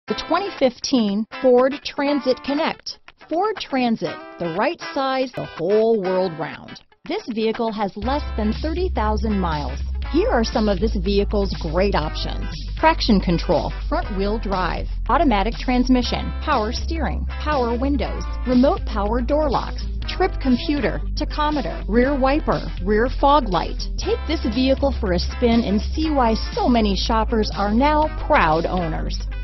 The 2015 Ford Transit Connect. Ford Transit, the right size the whole world round. This vehicle has less than 30,000 miles. Here are some of this vehicle's great options: traction control, front wheel drive, automatic transmission, power steering, power windows, remote power door locks, trip computer, tachometer, rear wiper, rear fog light. Take this vehicle for a spin and see why so many shoppers are now proud owners.